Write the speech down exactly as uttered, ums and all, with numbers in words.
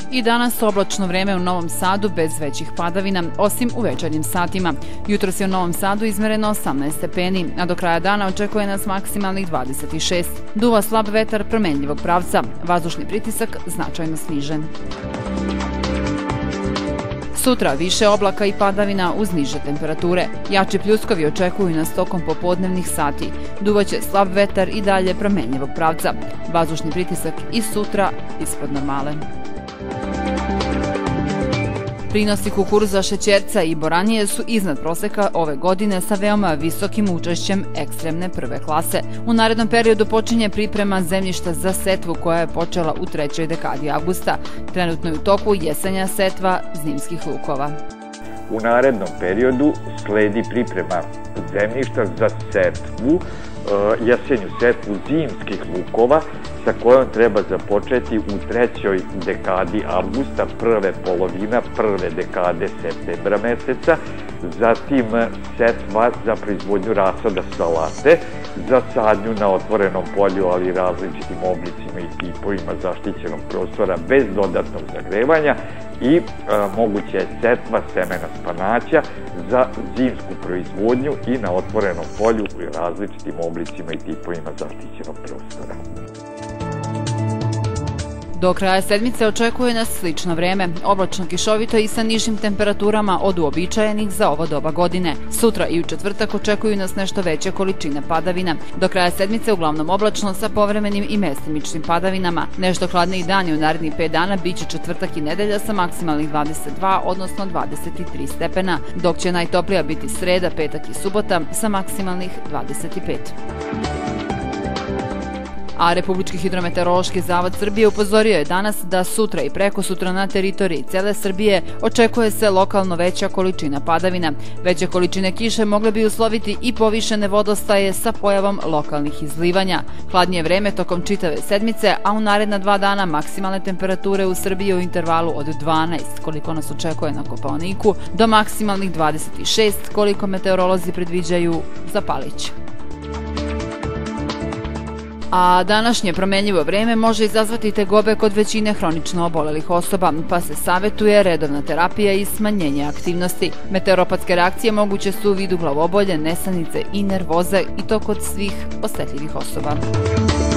I danas oblačno vreme u Novom Sadu bez većih padavina, osim u večernjim satima. Jutros je u Novom Sadu izmereno osamnaest stepeni, a do kraja dana očekuje nas maksimalnih dvadeset šest. Duva slab vetar promenljivog pravca, vazdušni pritisak značajno snižen. Sutra više oblaka i padavina uz niže temperature. Jači pljuskovi očekuju nas tokom popodnevnih sati. Duvaće slab vetar i dalje promenljivog pravca. Vazdušni pritisak i sutra ispod normale. Prinosi kukuruza, šećerca i boranije su iznad proseka ove godine sa veoma visokim učešćem ekstremne prve klase. U narednom periodu počinje priprema zemljišta za setvu koja je počela u trećoj dekadi avgusta. Trenutno je u toku jesenja setva zimskih lukova. U narednom periodu sledi priprema zemljišta za setvu, jesenju setvu zimskih lukova, sa kojom treba započeti u trećoj dekadi avgusta, prve polovina prve dekade septembra meseca, zatim setva za proizvodnju rasada salate, za sadnju na otvorenom polju, ali različitim oblicima i tipovima zaštićenog prostora bez dodatnog zagrevanja i moguća je setva semena spanaća za zimsku proizvodnju i na otvorenom polju u različitim oblicima i tipovima zaštićenog prostora. Do kraja sedmice očekuje nas slično vreme, oblačno kišovito i sa nižim temperaturama od uobičajenih za ovo doba godine. Sutra i u četvrtak očekuju nas nešto veće količine padavina. Do kraja sedmice uglavnom oblačno sa povremenim i mestimičnim padavinama. Nešto hladniji dani u narednih pet dana biće četvrtak i nedelja sa maksimalnih dvadeset dva, odnosno dvadeset tri stepena, dok će najtoplija biti sreda, petak i subota sa maksimalnih dvadeset pet. A Republički hidrometeorološki zavod Srbije upozorio je danas da sutra i prekosutra na teritoriji cele Srbije očekuje se lokalno veća količina padavina. Veće količine kiše mogle bi usloviti i povišene vodostaje sa pojavom lokalnih izlivanja. Hladnije vreme tokom čitave sedmice, a u naredna dva dana maksimalne temperature u Srbiji u intervalu od dvanaest, koliko nas očekuje na Kopaoniku, do maksimalnih dvadeset šest, koliko meteorolozi predviđaju za Palić. A današnje promenljivo vreme može izazvati tegobe kod većine hronično obolelih osoba, pa se savetuje redovna terapija i smanjenje aktivnosti. Meteoropatske reakcije moguće su u vidu glavobolje, nesanice i nervoze, i to kod svih osetljivih osoba.